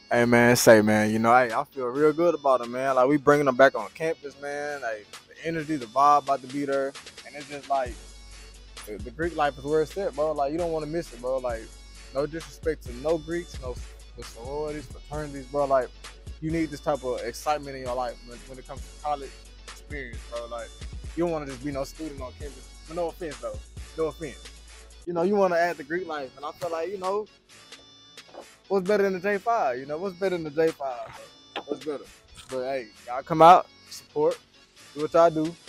Hey man, say man, I feel real good about it, man. Like we bringing them back on campus, man. Like the energy, the vibe about to be there, and it's just like the Greek life is where it's at, bro. Like you don't want to miss it, bro. Like no disrespect to no Greeks, no sororities, fraternities, bro. Like you need this type of excitement in your life when it comes to college experience, bro. Like you don't want to just be no student on campus. But no offense though, no offense. You want to add the Greek life, and I feel like what's better than the J5? What's better than the J5? Bro? What's better? But hey, y'all come out, support, do what y'all do.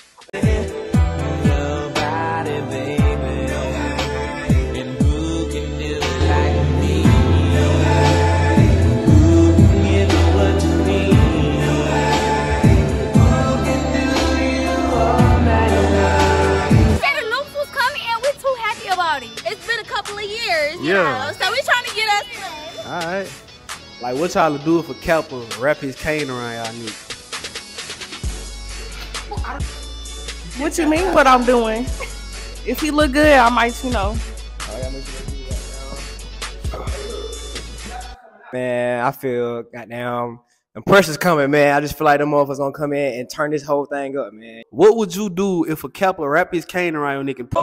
It's been a couple of years, yeah. So we trying to get us. All right. Like, what y'all do for Kappa? Wrap his cane around y'all need. What you mean? What I'm doing? If he look good, I might, Man, I feel goddamn the pressure's coming, man. I just feel like them motherfuckers gonna come in and turn this whole thing up, man. What would you do if a Kappa wrap his cane around your nigga?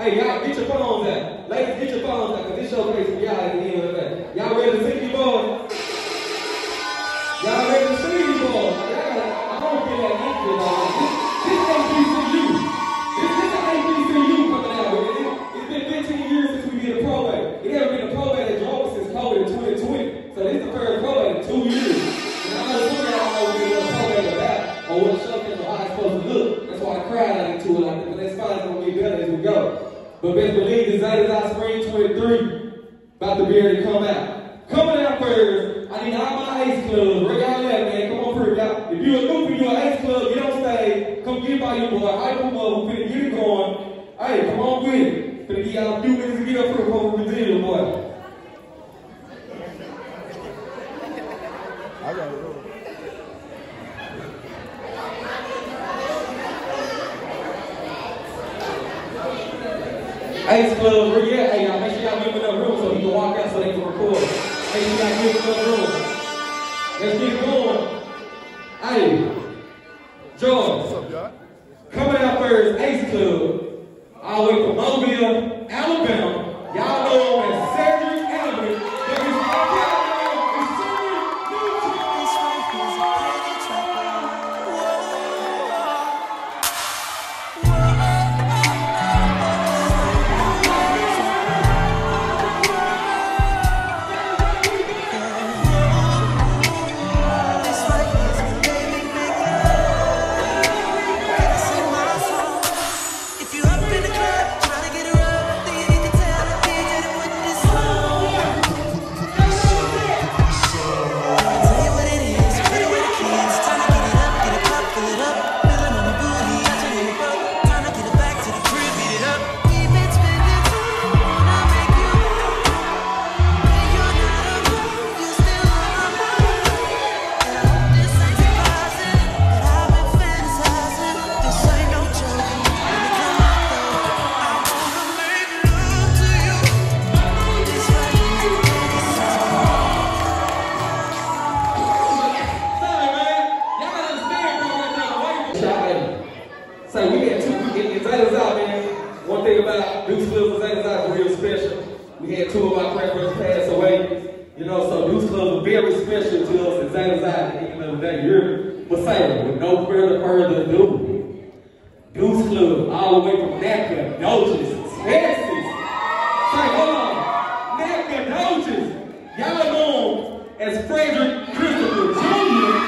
Hey, y'all get your phones out. Ladies, get your phones out, because this showcase for y'all at the end of the day. Y'all ready to see these boys? Y'all ready to see these boys? I don't feel like anxious, dog. This HBCU. This is the HBCU coming out with it. It's been 15 years since we did a pro day. It hasn't been a pro day that drove since COVID in 2020. So this is the first pro day in 2 years. And I know some of y'all know what a pro day is about, or what a showcase or how it's supposed to look. That's why I cried out into it like that. But that's fine, it's gonna get better as we go. But best believe the Zaytown Spring 23 about to be ready to come out. Coming out first, I need all my Ace Clubs. Where y'all at, man? Come on through, y'all. If you're a goofy, you're an Ace Club, get on stage. Come get by your boy. Hype him up. We're finna get it going. Hey, come on with it. Finna give y'all a few minutes to get up here before we reveal, boy. I got it. Ace Club, where you at? Hey, y'all, make sure y'all give him enough room so he can walk out so they can record. Make sure y'all give him enough room. Let's get going. Hey, George. What's up, y'all? Coming out first, Ace Club, all the way from Mobile, Alabama. Y'all know him as Cedric Allen. So we had two, in Zaytown, man, one thing about Deuce Club and Zaytown was real special. We had two of our grandparents pass away, you know, so Deuce Club was very special to us in Zaytown at the end of the day. You're but say, with no further ado, Deuce Club all the way from Nacogdoches, Texas. Say, hold on, Nacogdoches. Y'all know him as Frederick Christopher Jr.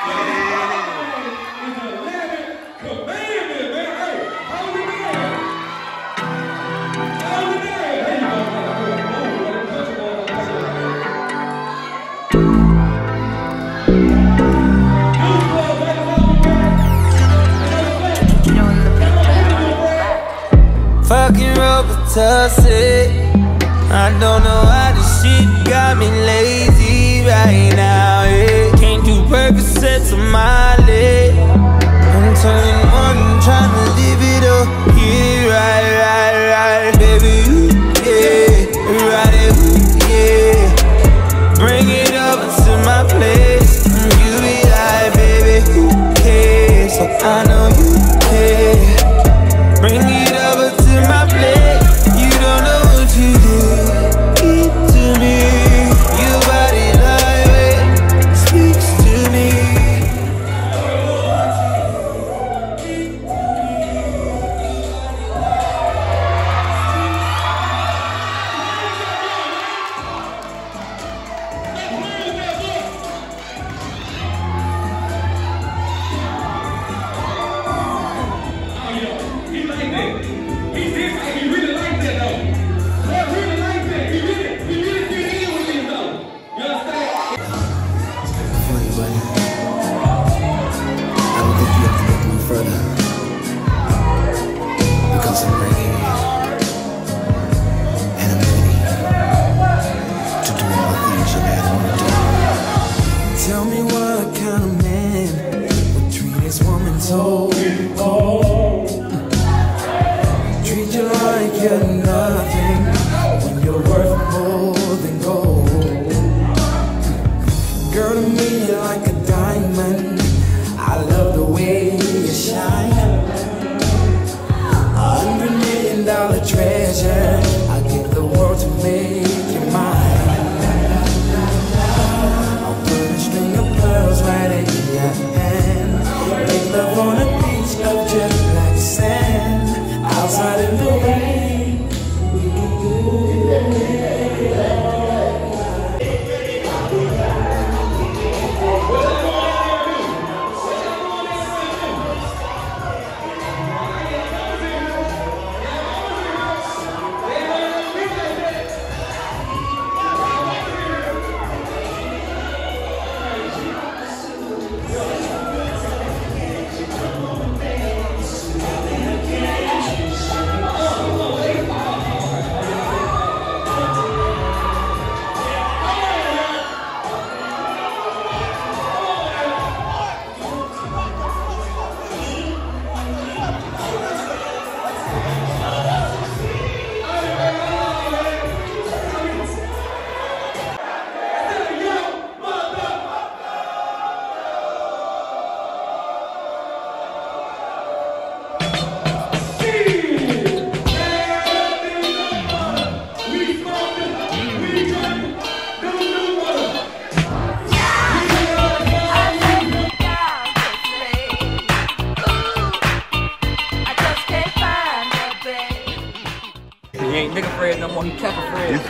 Fucking Robitussin. I don't know why this shit got me lazy right now, yeah. Can't do Percocets on my leg. I'm turning one, trying to live it up. Yeah, right, baby, yeah. Right, yeah. Bring it over to my place. You be like, baby, who cares? So I know you care. Bring it over to my plate. You don't know what you do. Eat to me. Your body lightweight speaks to me. Tell me what kind of man would treat this woman so cold. Treat you like you're nothing when you're worth more than gold. Girl, to me you're like a diamond. I love the way you shine. $100 million treasure.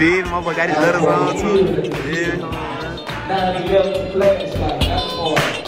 feel me? My boy got his letters on too. Yeah. Now he left the flashlight. That's hard.